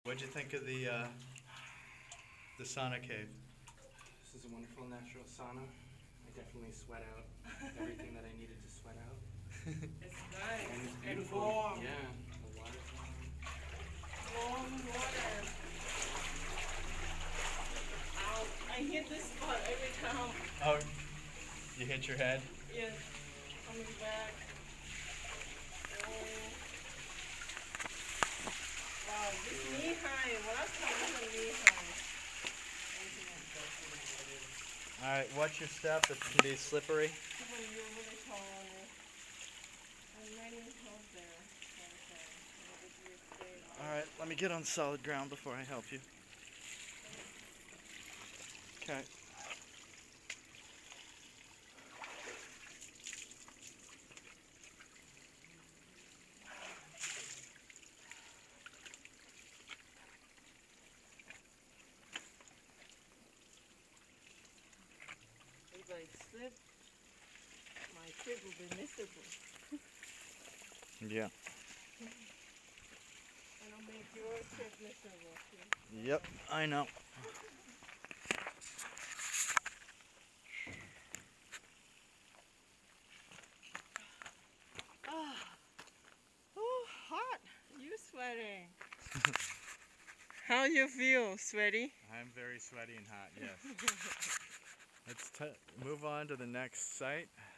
What'd you think of the sauna cave? This is a wonderful natural sauna. I definitely sweat out everything that I needed to sweat out. It's nice And it's and beautiful. warm. Yeah, the water's warm. Warm water. Ow, I hit this spot every time. Oh, you hit your head? Yes, coming back. Oh. Wow, this knee high. Last time was a knee high. All right, watch your step. It can be slippery. When you're really tall on it. I'm raining hard there. All right, let me get on solid ground before I help you. Okay. If I slip, my trip will be miserable. Yeah. And I'll make your trip miserable too. Yep, I know. Oh, hot. You sweating. How you feel, sweaty? I'm very sweaty and hot, yes. Let's move on to the next site.